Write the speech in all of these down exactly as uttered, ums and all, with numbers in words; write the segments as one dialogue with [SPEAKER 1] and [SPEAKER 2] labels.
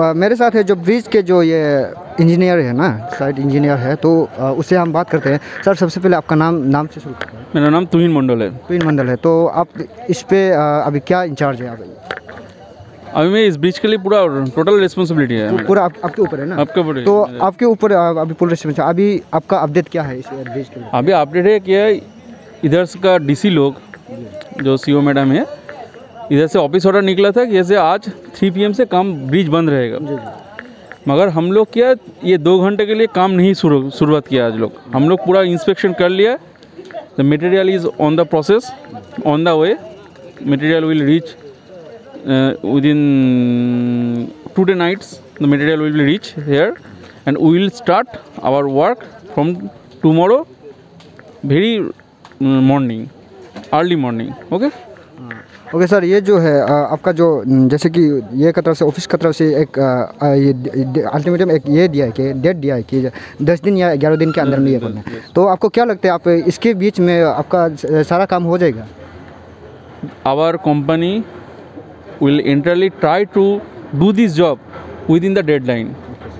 [SPEAKER 1] आ, मेरे साथ है जो ब्रिज के जो ये इंजीनियर है ना, साइट इंजीनियर है, तो आ, उससे हम बात करते हैं। सर सबसे पहले आपका नाम नाम से शुरू करते हैं।
[SPEAKER 2] मेरा नाम तुहिन मंडल है।
[SPEAKER 1] तुहिन मंडल है। तो आप इस पे आ, अभी क्या इंचार्ज है आप?
[SPEAKER 2] अभी मैं इस ब्रिज के लिए पूरा टोटल रिस्पॉन्सिबिलिटी है।
[SPEAKER 1] तो पूरा आप, आपके ऊपर है ना?
[SPEAKER 2] आपके ऊपर।
[SPEAKER 1] तो आपके ऊपर अभी पूरा रिस्पॉन्सिबिलिटी। अभी आपका अपडेट क्या है इस ब्रिज के लिए?
[SPEAKER 2] अभी अपडेट है कि इधर का डीसी लोग जो सीओ मैडम है, इधर से ऑफिस ऑर्डर निकला था कि जैसे आज थ्री पी एम से काम ब्रिज बंद रहेगा, मगर हम लोग क्या ये दो घंटे के लिए काम नहीं शुरू शुरुआत किया आज लोग। हम लोग पूरा इंस्पेक्शन कर लिया। The material is on the process, on the way. Material will reach within two day nights. The material will be reach here and we will start our work from tomorrow very morning, early morning. Okay
[SPEAKER 1] okay sir, ये जो है आपका जो जैसे कि ये की तरफ से ऑफिस की तरफ से एक ये अल्टीमेटम एक ये दिया है कि डेट दिया है कि दस दिन या ग्यारह दिन के अंदर में ये करना है। तो आपको क्या लगता है आप इसके बीच में आपका सारा काम हो जाएगा?
[SPEAKER 2] Our company will entirely try to do this job within the deadline,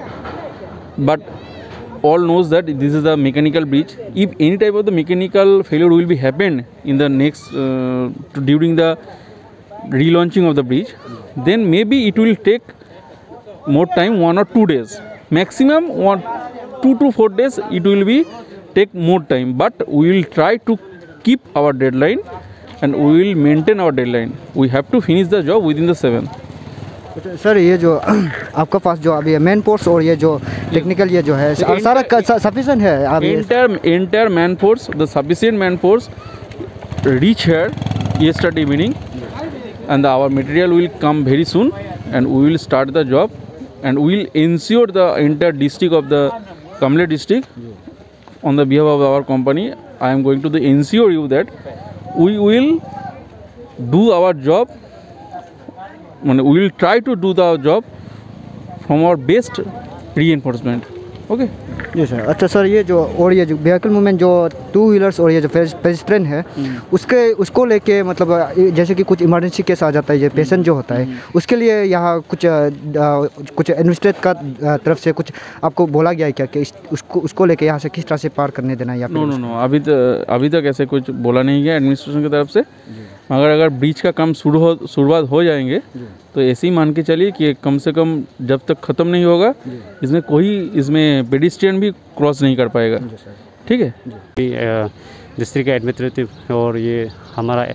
[SPEAKER 2] but all knows that this is a mechanical bridge. If any type of the mechanical failure will be happened in the next uh, during the relaunching of the bridge, then maybe it will take more time, one or two days maximum, one two to four days it will be take more time, but we will try to keep our deadline and we will maintain our deadline. We have to finish the job within the seven.
[SPEAKER 1] Sir ये जो आपका पास जो अभी main force और ये जो technical ये जो है सारा सफिशिएंट है?
[SPEAKER 2] Entire entire man force, the sufficient man force reach here yesterday evening, and our material will come very soon, and we will start the job, and we will ensure the entire district of the Kamle district on the behalf of our company. I am going to the ensure you that we will do our job. We will try to do the job from our best reinforcement. Okay
[SPEAKER 1] जी sir. अच्छा sir, ये जो और ये जो vehicle movement जो two wheelers और ये जो पेडेस्ट्रियन है उसके उसको लेके मतलब जैसे कि कुछ इमरजेंसी केस आ जाता है, ये पेशेंट जो होता है उसके लिए यहाँ कुछ आ, कुछ एडमिनिस्ट्रेट का तरफ से कुछ आपको बोला गया है क्या कि उसको उसको लेके यहाँ से किस तरह से पार करने देना है? या
[SPEAKER 2] नो नो नो अभी तो अभी तक ऐसे कुछ बोला नहीं गया एडमिनिस्ट्रेशन की तरफ से, मगर अगर ब्रिज का काम शुरू हो शुरुआत हो जाएंगे तो ऐसे ही मान के चलिए कि कम से कम जब तक ख़त्म नहीं होगा इसमें कोई इसमें पेडिस्ट्रियन भी क्रॉस नहीं कर पाएगा। ठीक है।
[SPEAKER 3] डिस्ट्रिक्ट एडमिनिस्ट्रेटिव और ये हमारा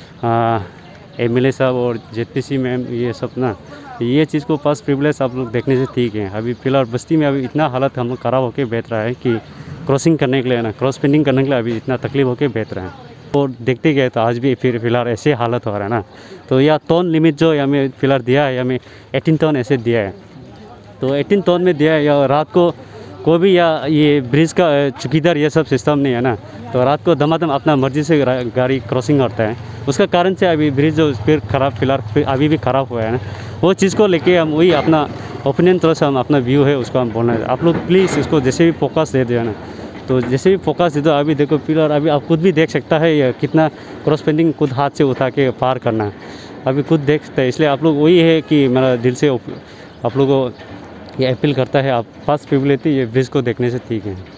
[SPEAKER 3] एम एल ए साहब और जेड पी सी मैम ये सब ना, ये चीज़ को पास प्रिविलेज आप लोग देखने से ठीक है। अभी फिलहाल बस्ती में अभी इतना हालत हम लोग खराब होकर बैठ रहा है कि क्रॉसिंग करने के लिए ना, क्रॉस पेंडिंग करने के लिए अभी इतना तकलीफ होकर बैठ रहे हैं। और देखते गए तो आज भी फिर फिलहाल ऐसे हालत हो रहा है ना, तो यह टोन लिमिट जो हमें फिलहाल दिया है, हमें अठारह टन ऐसे दिया है, तो अठारह टन में दिया है। या रात को कोई भी या ये ब्रिज का चौकीदार ये सब सिस्टम नहीं है ना, तो रात को दमादम अपना मर्जी से गाड़ी क्रॉसिंग करता है। उसका कारण से अभी ब्रिज जो फिर ख़राब फिलहाल अभी भी ख़राब हुआ है ना, वो चीज़ को लेके हम वही अपना ओपिनियन तरह से हम अपना व्यू है उसको हम बोलना है। आप लोग प्लीज़ इसको जैसे भी फोकस दे दो ना, तो जैसे भी फोकस दे दो। अभी देखो फिलहाल अभी आप खुद भी देख सकता है ये कितना क्रॉस पेंडिंग खुद हाथ से उठा के पार करना है, अभी खुद देख सकते हैं। इसलिए आप लोग वही है कि मेरा दिल से आप लोगों को ये अपील करता है, आप फर्स्ट प्रिविलेज ये ब्रिज को देखने से ठीक है।